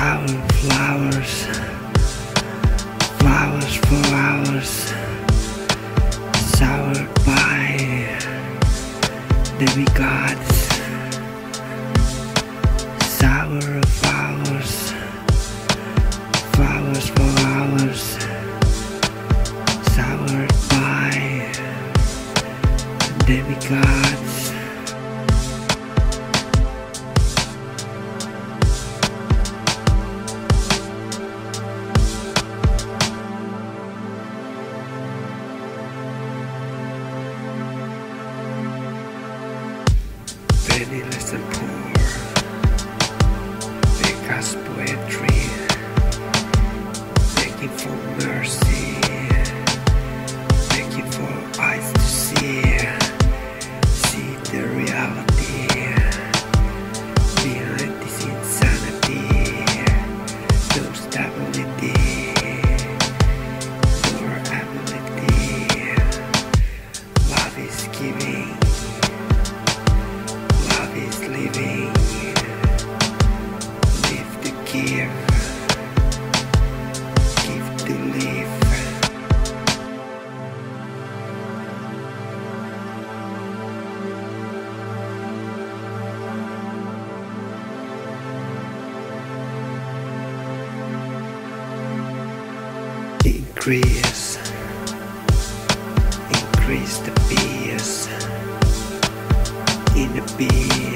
sour flowers, flowers for hours, sour by demigods, sour flowers, flowers for hours, sour by demigods. Penniless and poor, because poetry, begging for mercy, begging for eyes to see the reality behind this insanity, no stability, nor ability. Love is giving. Love is living, live to give to live. Increase the peace in the peace.